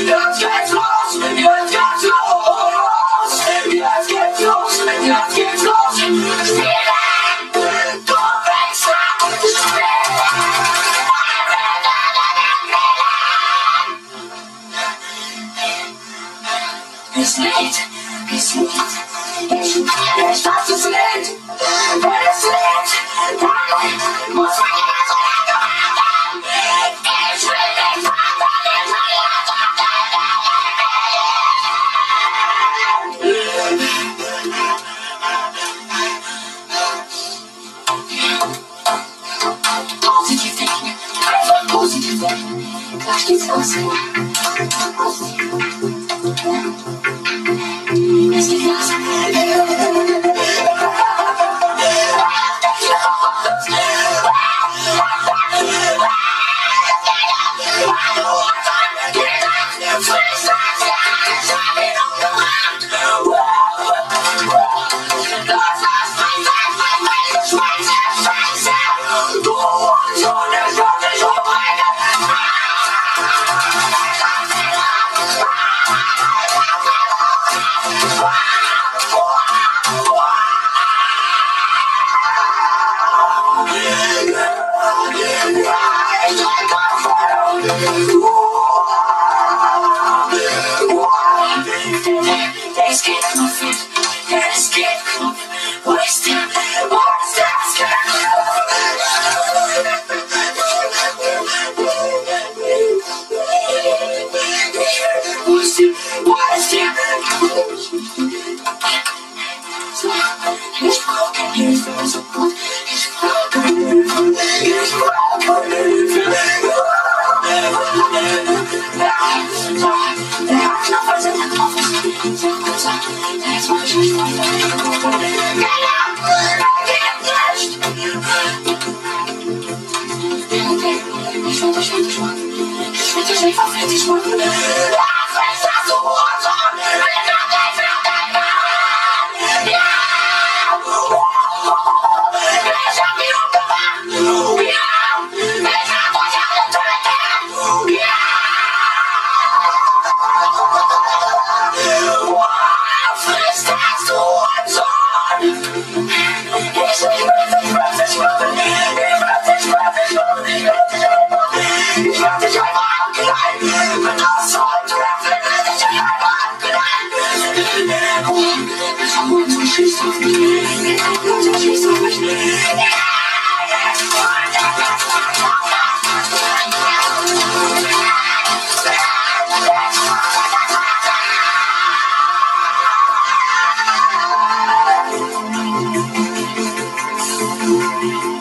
Jetzt geht's los, jetzt geht's los, jetzt geht's los, jetzt geht's los. Spielen, du willst spielen. Es lädt, ich darf es lädt. Wenn es lädt, dann muss man immer so lange warten. Ich will nicht warten, ich will nicht warten. Positiv denken, einfach positiv denken. Gleich geht's los. Es geht los. Es geht Knopf, es geht Knopf. Wo ist der? Wo ist der? Wo ist der? Wo ist der? Ich brauche Hilfe, so gut. Ich brauche Hilfe. Ich brauche Hilfe. Der Knopf ist in der Knopf. Jetzt mach ich mich weiter. Ich will dich machen. Ich will dich einfach fertig machen. Was ist das, du Hurensohn? Ich hab dich fertig gemacht. Ja! Ich hab ihn umgebracht. Ja! Ich hab euch alle töten. Ja! Was ist das, du Hurensohn? Ich will dich machen. Ich werd dich einfach abknallen. Wenn das so ein Treffer will, ich dich einfach abknallen. Ich hol so schießt auf mich. Ich hol so schießt auf mich. Ja.